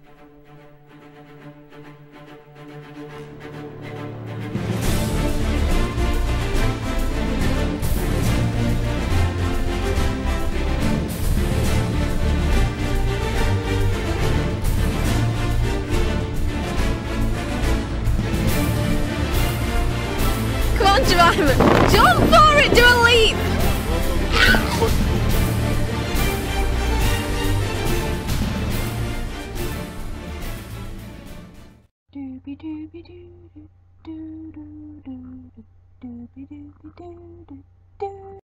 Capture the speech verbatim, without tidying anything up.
Come on, Jemima! Jump for it! Do a leap! Doobie doobie doo doo doo doo doo doobie doobie doo doo doo.